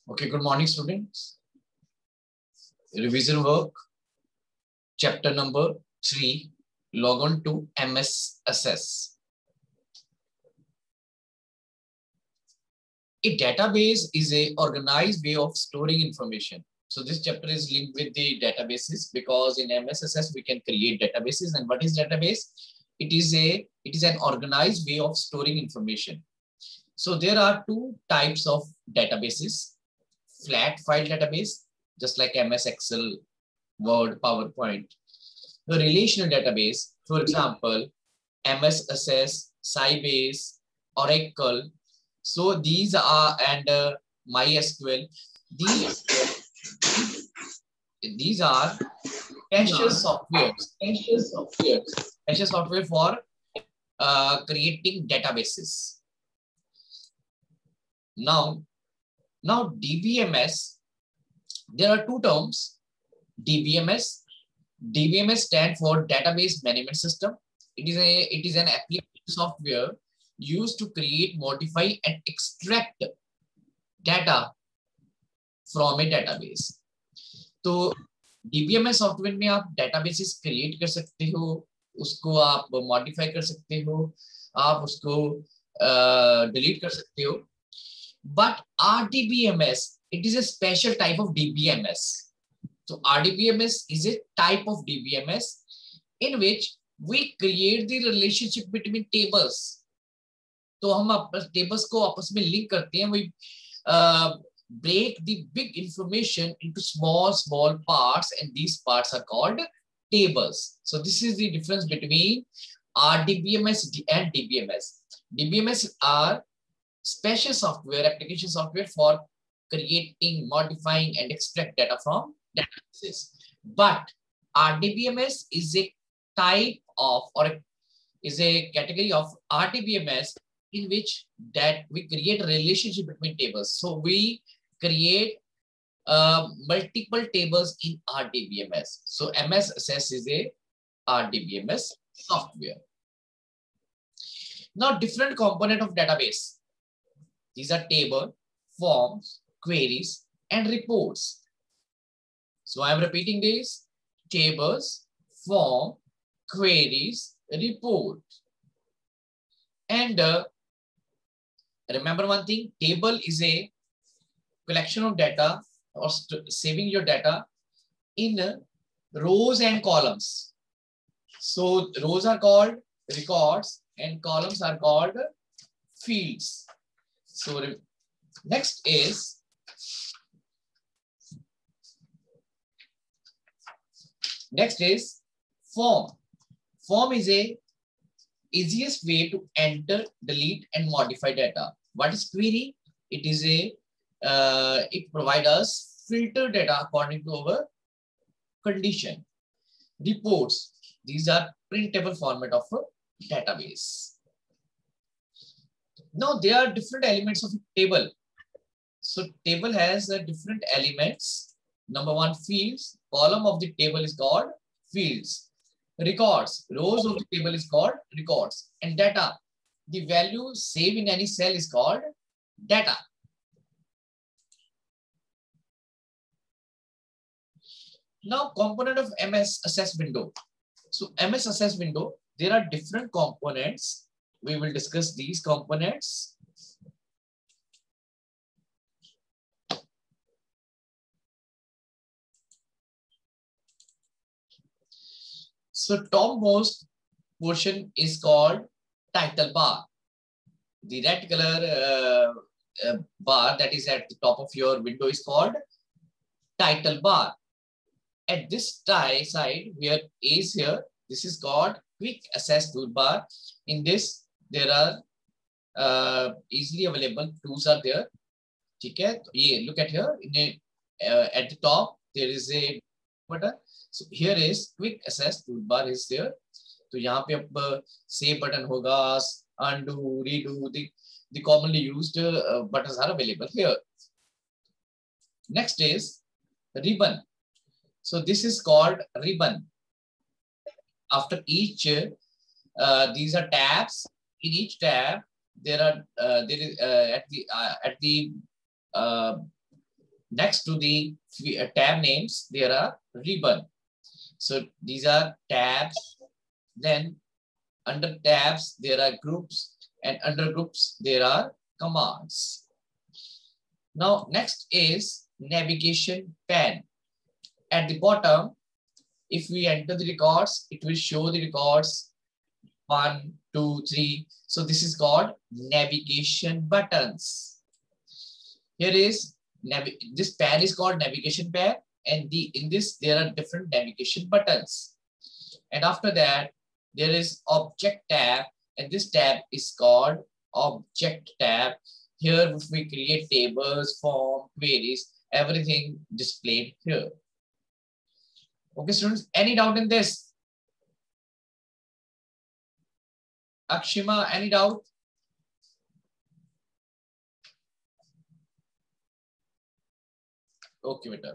Okay, good morning, students. Revision work, chapter number 3, log on to MS Access. A database is a organized way of storing information. So this chapter is linked with the databases because in MS Access we can create databases. And what is database? It is an organized way of storing information. So there are two types of databases: flat file database, just like MS Excel, Word, PowerPoint. The relational database, for example, MS Access, Sybase, Oracle. So these are, and MySQL. These are cache software for creating databases. Now DBMS, there are two terms. DBMS stands for Database Management System. It is an application software used to create, modify, and extract data from a database. तो DBMS software में आप databases create कर सकते हो, उसको आप modify कर सकते हो, आप उसको delete कर सकते हो. But RDBMS, it is a special type of DBMS. So RDBMS is a type of DBMS in which we create the relationship between tables. तो हम tables को आपस में link करते हैं. We break the big information into small parts, and these parts are called tables. So this is the difference between RDBMS and DBMS. DBMS are special software, application software for creating, modifying, and extract data from databases. But RDBMS is a type of, or is a category of RDBMS in which that we create a relationship between tables. So we create multiple tables in RDBMS. So MS Access is a RDBMS software. Now different component of database. These are table, forms, queries, and reports. So I am repeating this: tables, form, queries, report. And remember one thing: table is a collection of data or saving your data in rows and columns. So rows are called records and columns are called fields. So next is form. Form is a easiest way to enter, delete, and modify data. What is query? It is a it provides us filter data according to our condition. Reports, these are printable format of a database. Now there are different elements of a table. So table has different elements. Number one, fields. Column of the table is called fields. Records, rows of the table is called records. And data, the value saved in any cell is called data. Now component of MS Access window. So MS Access window, there are different components. We will discuss these components. So topmost portion is called title bar. The red color bar that is at the top of your window is called title bar. At this side where A is here, this is called quick access toolbar. In this, there are easily available tools are there. Okay, look at here. At the top, there is a button. So here is quick access toolbar is there. So यहाँ पे अब save button होगा, undo, redo. The commonly used buttons are available here. Next is ribbon. So this is called ribbon. After each, these are tabs. In each tab, there is at the Next to the tab names, there are ribbon. So these are tabs. Then under tabs, there are groups, and under groups, there are commands. Now, next is navigation pane. At the bottom, if we enter the records, it will show the records 1, 2, 3. So this is called navigation buttons. Here is this pane is called navigation pane, and in this there are different navigation buttons. And after that, there is object tab, and this tab is called object tab. Here we create tables, form, queries, everything displayed here. Okay, students, any doubt in this? Akshima, any doubt? Okay, better.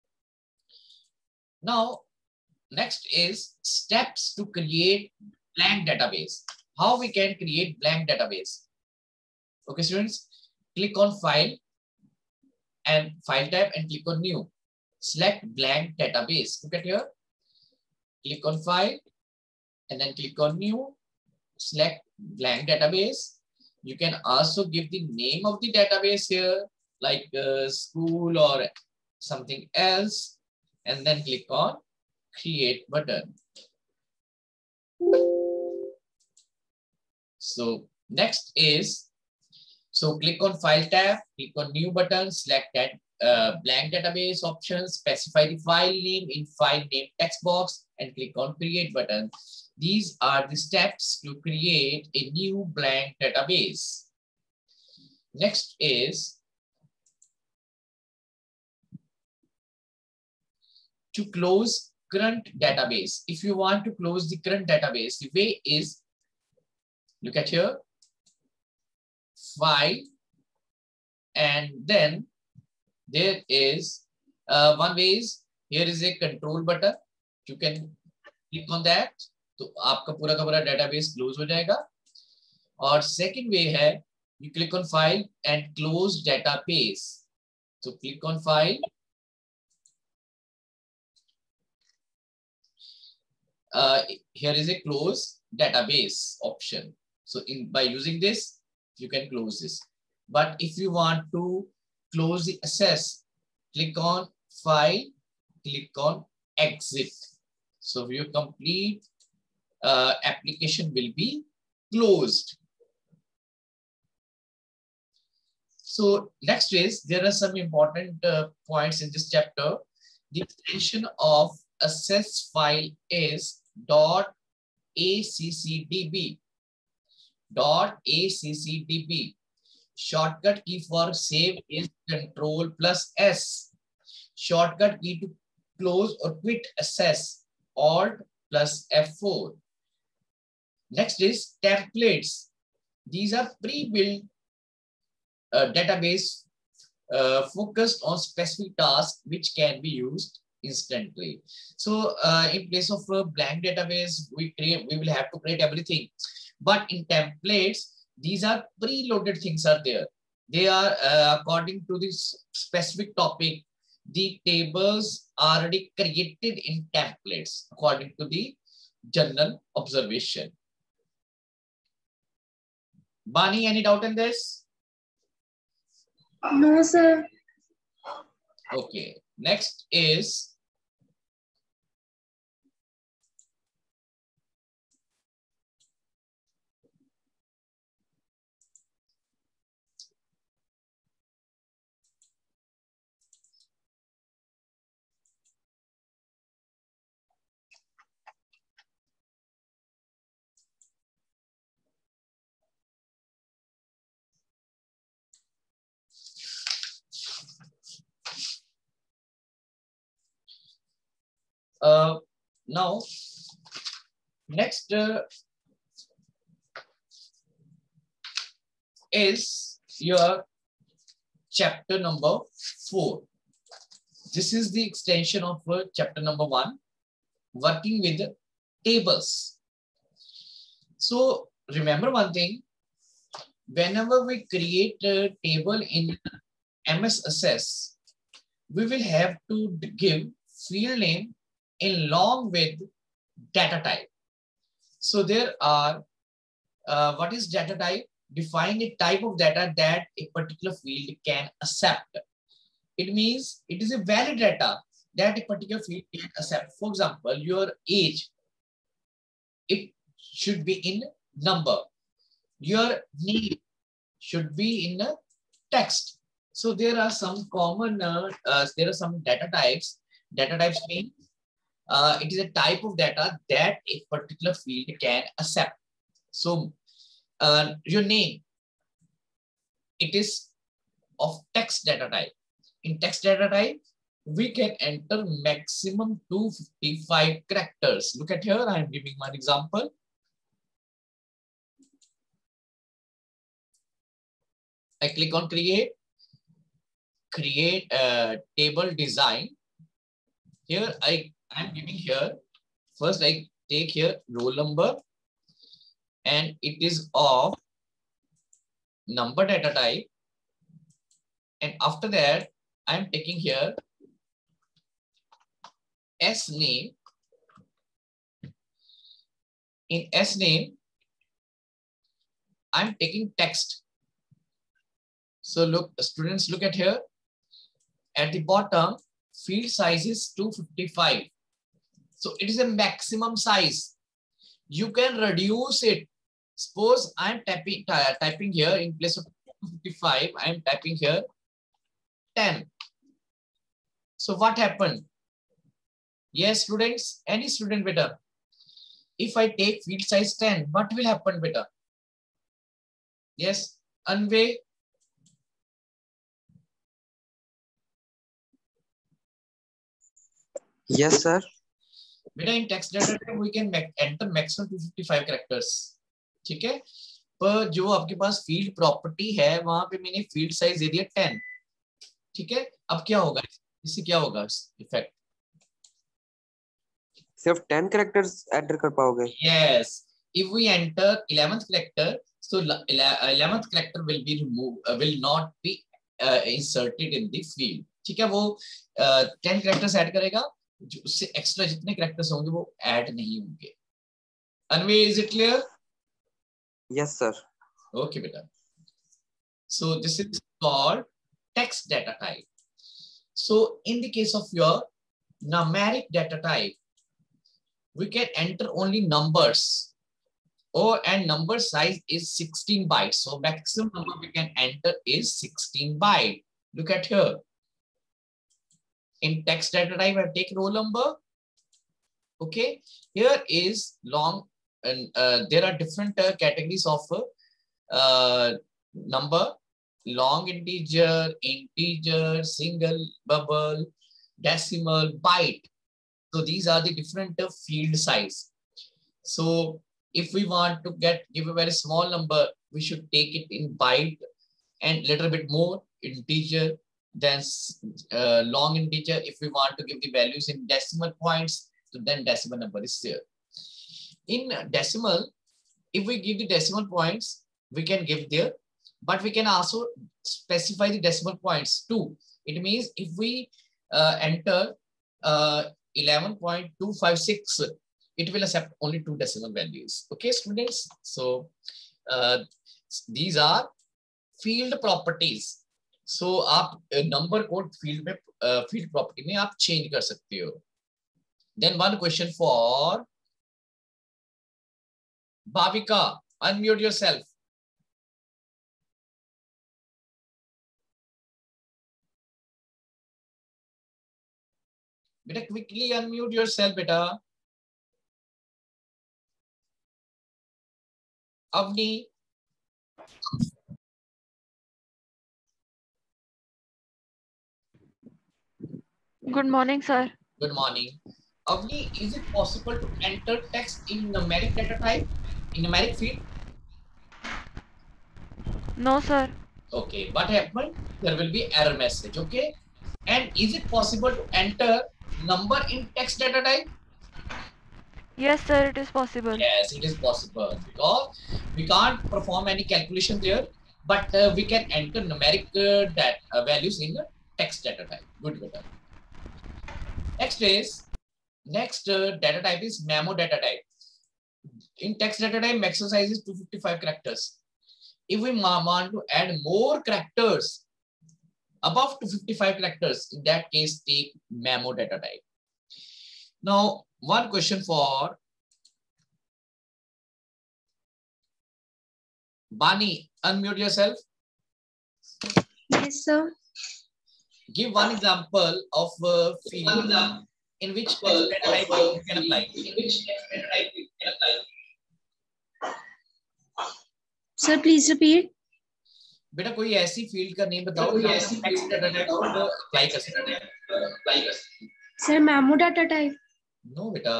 Now, next is steps to create blank database. How we can create blank database? Okay, students, click on file and file tab and click on new. Select blank database. Look at here. Click on file and then click on new. Select blank database. You can also give the name of the database here, like school or something else, and then click on create button. So next is, so click on file tab, click on new button, select that blank database option, specify the file name in file name text box, and click on create button. These are the steps to create a new blank database. Next is to close current database. If you want to close the current database, the way is, look at here, file, and then there is one way is, here is a control button. You can click on that, तो आपका पूरा का पूरा database close हो जाएगा. और second way है, you click on file and close database. So click on file. Here is a close database option. So by using this, you can close this. But if you want to close the access, click on file, click on exit. So your complete application will be closed. So next is, there are some important points in this chapter. The extension of access file is .accdb. .accdb. Shortcut key for save is Ctrl+S. Shortcut key to close or quit access, Alt+F4. Next is templates. These are pre-built database focused on specific tasks which can be used instantly. So in place of a blank database, we will have to create everything. But in templates, these are preloaded things are there. They are according to this specific topic. The tables are already created in templates according to the general observation. Bani, any doubt in this? No, sir. Okay. Next is now next is your chapter number 4. This is the extension of chapter number 1, working with tables. So remember one thing, whenever we create a table in MS Access, we will have to give field name along with data type. So there are, what is data type? Define a type of data that a particular field can accept. It means it is a valid data that a particular field can accept. For example, your age, it should be in number. Your name should be in a text. So there are some common, there are some data types. Data types mean it is a type of data that a particular field can accept. So your name, it is of text data type. In text data type, we can enter maximum 255 characters. Look at here, I am giving one example. I click on create table design. Here I am giving here, first I take here roll number, and it is of number data type. And after that, I am taking here S name. In S name, I'm taking text. So look, students, look at here. At the bottom, field size is 255. So it is a maximum size. You can reduce it. Suppose I'm typing here in place of 255, I'm typing here 10. So what happened? Yes, students, any student better. If I take field size 10, what will happen better? Yes, Anvay. Yes, sir. बेटा in text data type we can enter maximum 255 characters. ठीक है, पर जो आपके पास field property है वहां पे मैंने field size दे दिया 10. ठीक है, अब क्या होगा, इससे क्या होगा इफेक्ट? सिर्फ 10 characters एंटर कर पाओगे? Yes, if we enter 11th character, so 11th character will be removed, will not be inserted in the field. ठीक है, वो 10 characters ऐड करेगा, जो उससे एक्स्ट्रा जितने characters होंगे वो ऐड नहीं होंगे. Anvi, is it clear? Yes, sir. Okay, beta. So this is called text data type. So in the case of your numeric data type, we can enter only numbers, and number size is 16 bytes. So maximum number we can enter is 16 byte. Look at here. In text data type, I take roll number. Okay, here is long, and there are different categories of number: long integer, integer, single, bubble, decimal, byte. So these are the different field size. So if we want to give a very small number, we should take it in byte, and little bit more integer, then long integer. If we want to give the values in decimal points, so then decimal number is there. In decimal, if we give the decimal points, we can give there, but we can also specify the decimal points too. It means if we enter 11.256, it will accept only 2 decimal values. Okay, students. So these are field properties. So आप number code field में field property में आप change कर सकते हो. Then one question for Bhavika. Unmute yourself. Beta, quickly unmute yourself, beta. Avni. Good morning, sir. Good morning. Avni, is it possible to enter text in numeric data type, in numeric field? No, sir. Okay, what happened? There will be error message, okay? And is it possible to enter number in text data type? Yes, sir, it is possible. Yes, it is possible, because we can't perform any calculation there, but we can enter numeric values in text data type. Good beta. Next data type is memo data type. In text data type, maximum size is 255 characters. If we want to add more characters above 255 characters, in that case, take memo data type. Now, one question for Bani. Unmute yourself. Yes, sir. Give one example of a field in which text data type you can apply. Sir, please repeat. बेटा कोई ऐसी field का name बताओ जहाँ text data type को apply कर सकते हैं. Sir, memo data type. No बेटा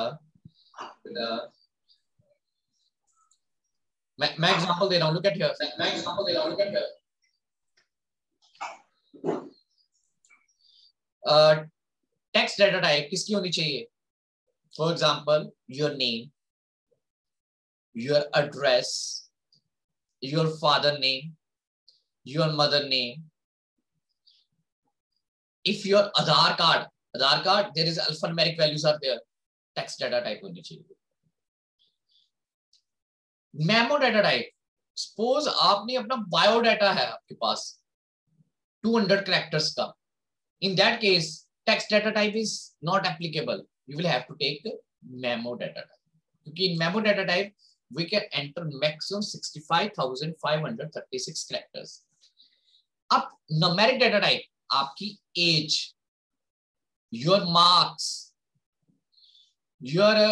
मैं एग्जांपल दे रहा हूँ. Look at here. Text data type किसकी होनी चाहिए? For example your name, your address, your father name, your mother name. If your Aadhaar card, there is alphanumeric values are there. Text data type होनी चाहिए. Memo data type. Suppose आपने अपना biodata है आपके पास 200 characters का. In that case, text data type is not applicable. You will have to take memo data type. क्योंकि in memo data type we can enter maximum 65,536 characters. अब numeric data type आपकी age, your marks, your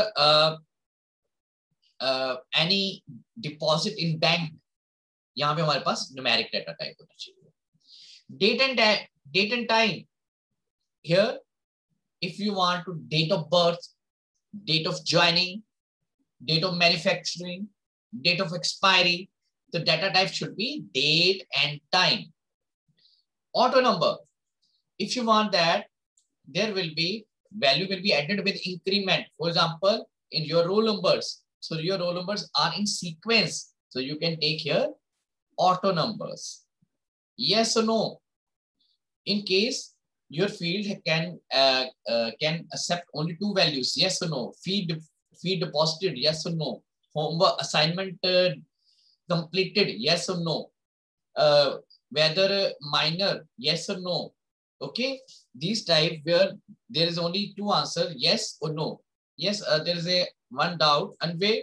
any deposit in bank, यहाँ पे हमारे पास numeric data type होना चाहिए. Date and time. Here, if you want to date of birth, date of joining, date of manufacturing, date of expiry, the data type should be date and time. Auto number. If you want that, there will be value will be added with increment. For example, in your roll numbers. So your roll numbers are in sequence. So you can take here auto numbers. Yes or no? In case your field can accept only two values. Yes or no? Fee deposited. Yes or no? Homework assignment completed. Yes or no? Whether minor. Yes or no? Okay. These type where there is only two answers. Yes or no? Yes. There is a one doubt. Anyway.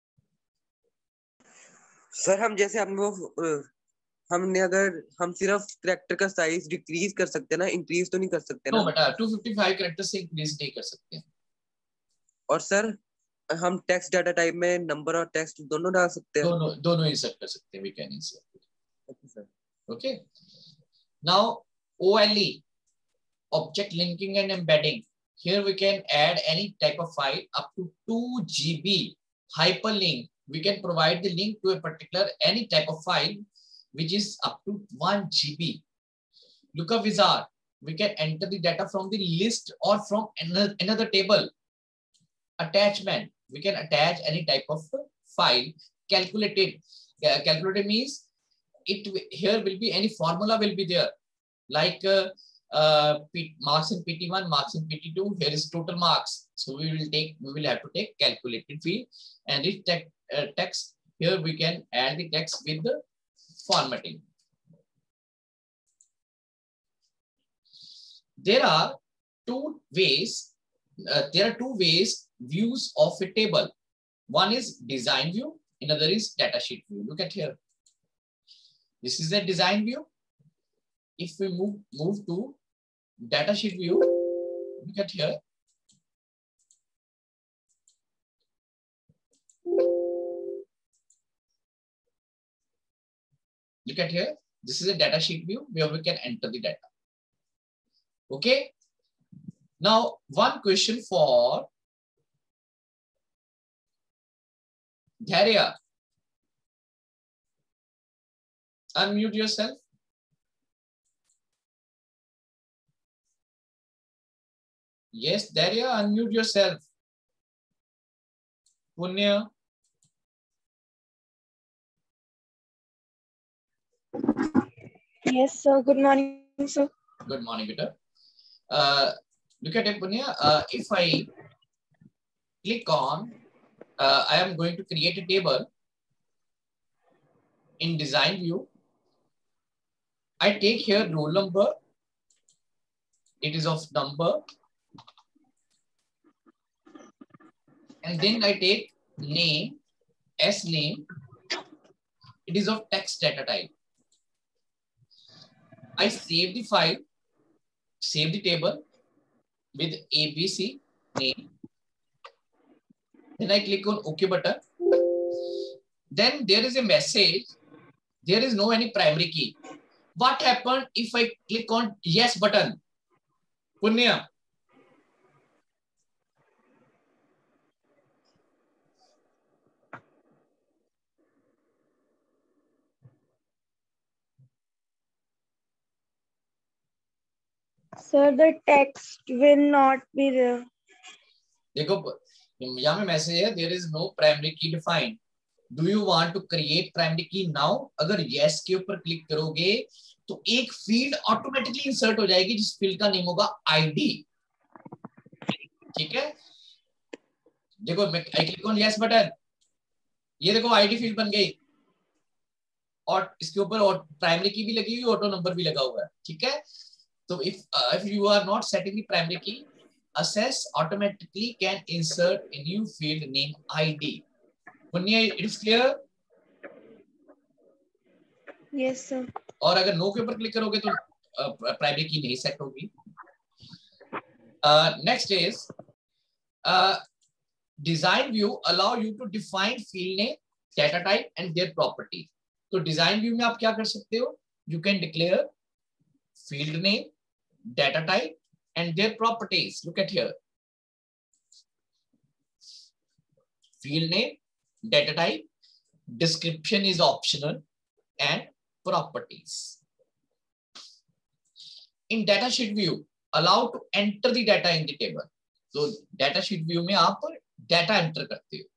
Sir हम जैसे हमने अगर हम सिर्फ character का size decrease कर सकते हैं ना, इंक्रीज तो नहीं कर सकते ना? नो बेटा 255 कैरेक्टर से इंक्रीज नहीं कर सकते. और सर हम टेक्स्ट डाटा टाइप में नंबर और टेक्स्ट दोनों डाल सकते हैं? दोनों इंसर्ट कर सकते हैं. We can insert. Okay sir. Okay. Now OLE, object linking and embedding. Here we can add any type of file up to 2 GB hyperlink. We can provide the link to a particular any type of file which is up to 1 GB. Lookup wizard. We can enter the data from the list or from another table. Attachment. We can attach any type of file. Calculated. Calculated means here will be any formula will be there, like marks in PT1, marks in PT2. Here is total marks, so we will have to take calculated field and this text. Here we can add the text with the formatting. There are two ways views of a table. One is design view, another is datasheet view. Look at here. This is the design view. If we move to datasheet view, look at here. Look at here. This is a datasheet view where we can enter the data. Okay. Now, one question for Dharya. Unmute yourself. Yes, Daria, unmute yourself. Punya. Yes, sir. Good morning, sir. Good morning, Peter. Look at it, Punya. If I click on, I am going to create a table in design view. I take here roll number. It is of number. And then I take name, S name. It is of text data type. I save the file, save the table with ABC name. Then I click on OK button. Then there is a message. There is no any primary key. What happened if I click on yes button? Punya. Sir, the text will not be there. देखो यहाँ में message है there is no primary key defined. Do you want to create primary key now? अगर yes के ऊपर click करोगे तो एक फील्ड ऑटोमेटिकली इंसर्ट हो जाएगी जिस फील्ड का नेम होगा ID. ठीक है, देखो मैं I click on yes button, ये देखो ID फील्ड बन गई और इसके ऊपर प्राइमरी की भी लगी हुई, ऑटो नंबर भी लगा हुआ है. ठीक है, तो if you are not setting the primary key, Access automatically can insert a new field named ID. Punya, it is clear? Yes, sir. और अगर नो के ऊपर क्लिक करोगे तो प्राइमरी की नहीं सेट होगी. Next is design view allow you to define field name, data type and their properties. तो design view में आप क्या कर सकते हो? You can declare field name, data type and their properties. Look at here. Field name, data type, description is optional and properties. In datasheet view, allow to enter the data in the table. So datasheet view में आप data enter करते हो.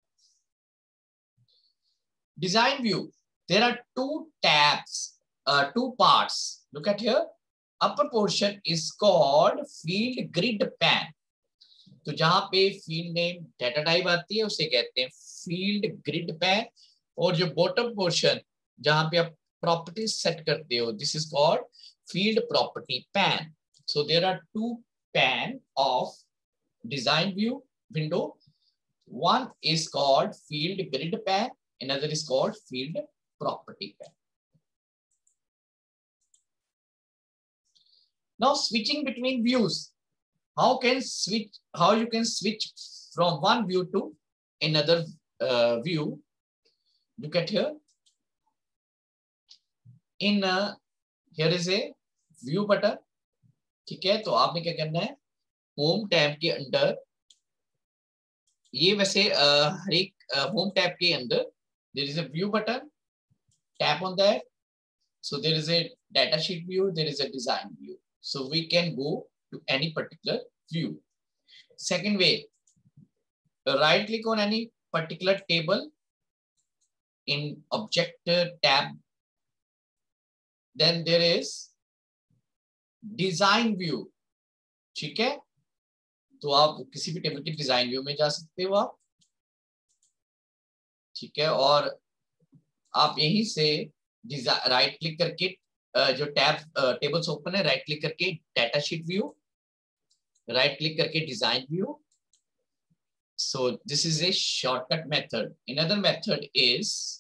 Design view, there are two tabs, two parts. Look at here. Upper portion is called field grid pan. तो जहां पे field name data type आती है उसे कहते हैं field grid pan. और जो bottom portion जहां पे आप properties set करते हो, this is called field property pan. So there are two pan of design view window. One is called field grid pan, another is called field property pan. Now switching between views, how you can switch from one view to another view. Look at here. In here is a view button. ठीक है, तो आपने क्या करना है, home tab के अंदर, ये वैसे हर एक होम टैब के अंदर there is a view button. Tap on that. So there is a data sheet view, there is a design view. So we can go to any particular view. Second way, right click on any particular table in object tab. Then there is design view. ठीक है, तो आप किसी भी table के design view में जा सकते हो आप. ठीक है, और आप यहीं से राइट क्लिक करके जो टैब टेबल्स ओपन है, राइट क्लिक करके data sheet view, right click करके design view. So this is a shortcut method. Another method is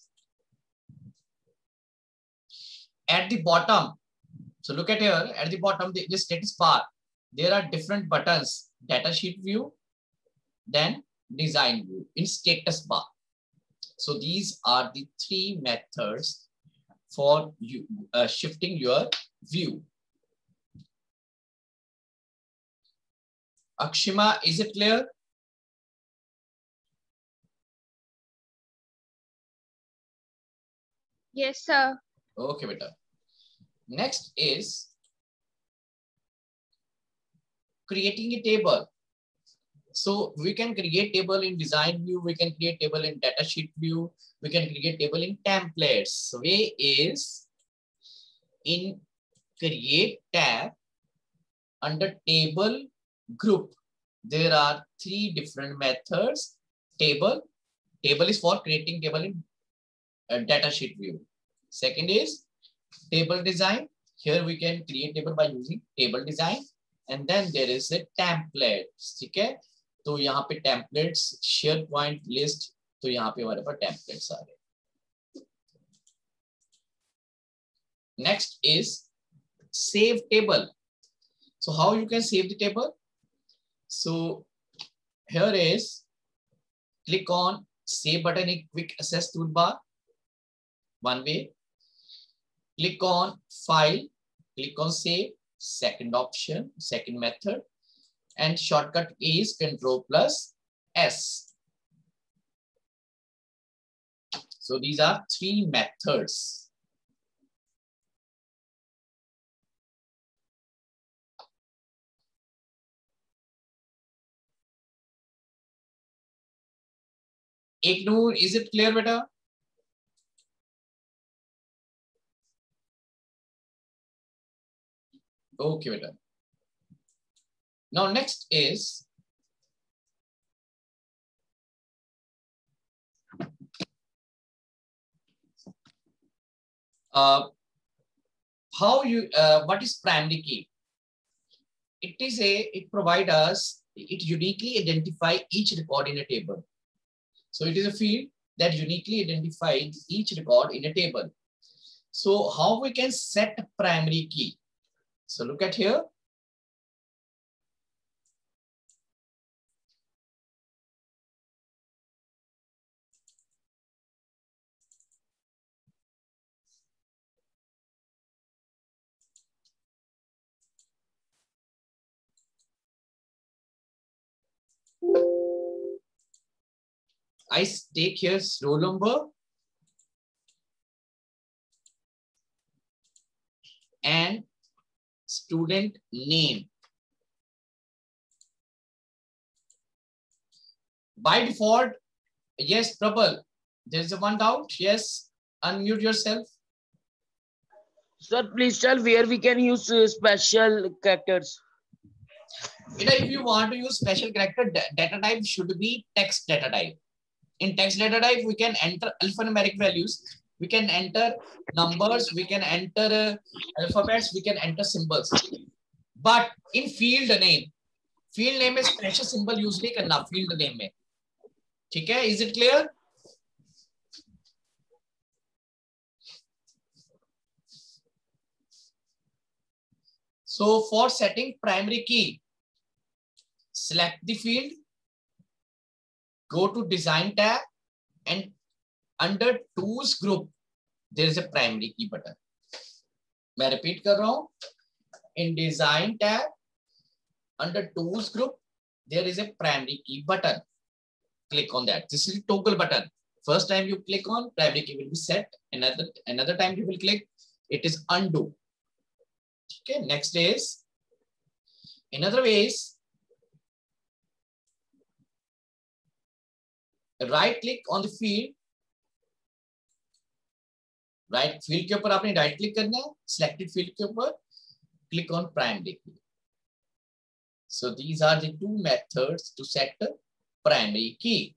at the bottom. So look at here, at the bottom, the status bar, there are different buttons, data sheet view, then design view in status bar. So these are the three methods for you shifting your view. Akshima, is it clear? Yes, sir. Okay, beta. Next is creating a table. So we can create table in design view, we can create table in data sheet view, we can create table in templates. So way is in create tab under table group. There are three different methods. Table is for creating table in a data sheet view. Second is table design. Here we can create table by using table design. And then there is a template. ठीक है, तो यहाँ पे templates, SharePoint list, तो यहाँ पे हमारे पास templates आ रहे. Next is save table. So how you can save the table? So here is click on save button in quick access toolbar. One way. Click on file. Click on save. Second option, second method. And shortcut is Ctrl+S. So these are three methods. Ignore, is it clear, beta? Okay, beta. Now next is how you what is primary key? It provide us, it uniquely identify each record in a table. So it is a field that uniquely identifies each record in a table. So how we can set primary key? So look at here. I take here roll number and student name. By default, yes, Prabal, there's a one doubt. Yes, unmute yourself. Sir, please tell where we can use special characters. If you want to use special character, data type should be text data type. In text data type, we can enter alphanumeric values. We can enter numbers. We can enter alphabets. We can enter symbols. But in field name में special symbol use नहीं करना field name में. ठीक है? Is it clear? So for setting primary key, select the field, go to design tab, and under tools group, there is a primary key button. मैं repeat कर रहा हूं. In design tab, under tools group, there is a primary key button. Click on that. This is a toggle button. First time you click on, primary key will be set. Another time you will click, it is undo. Okay, next is another way is right click on the field. Right field के ऊपर आपने right click करना है. Selected field के ऊपर click on primary key. So these are the two methods to set the primary key.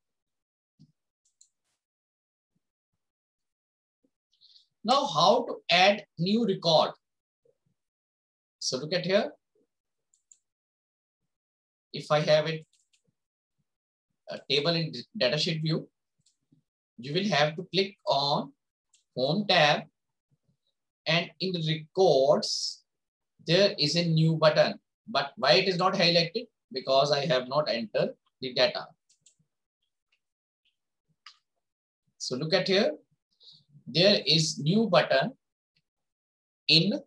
Now how to add new record? So look at here. If I have a table in datasheet view, you will have to click on Home tab, and in the records, there is a new button. But why it is not highlighted? Because I have not entered the data. So look at here. There is new button in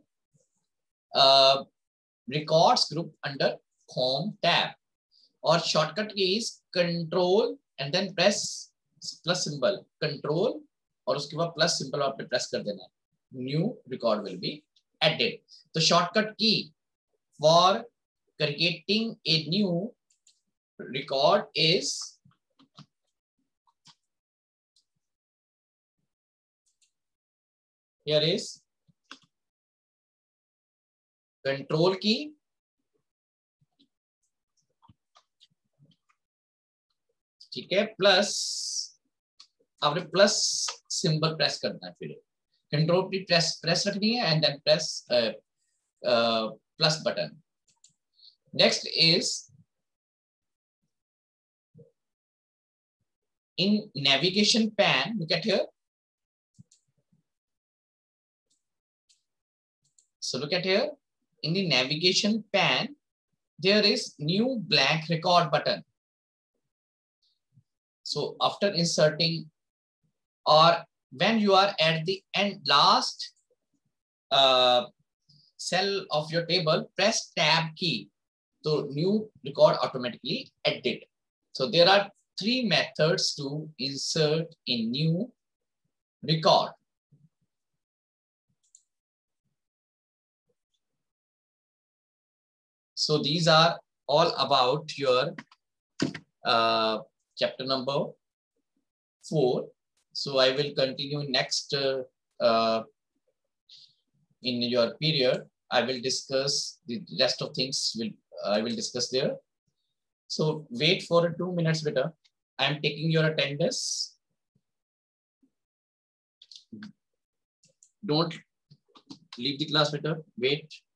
records group under Home tab. Or shortcut key is Control and then press plus symbol. Control और उसके बाद plus symbol आपने press कर देना है. New record will be added. तो shortcut key for creating a new record is here is control key ठीक है प्लस आपने प्लस सिंबल प्रेस करना है फिर कंट्रोल की प्रेस रखनी है and then press plus button. Next is in navigation pan, look at here. So look at here, in the navigation pan, there is new blank record button. So after inserting or when you are at the end last cell of your table, press tab key. So new record automatically added. So there are 3 methods to insert a new record. So these are all about your chapter number 4. So I will continue next in your period. I will discuss the rest of things. I will discuss there. So wait for 2 minutes, beta. I am taking your attendance. Don't leave the class, beta. Wait.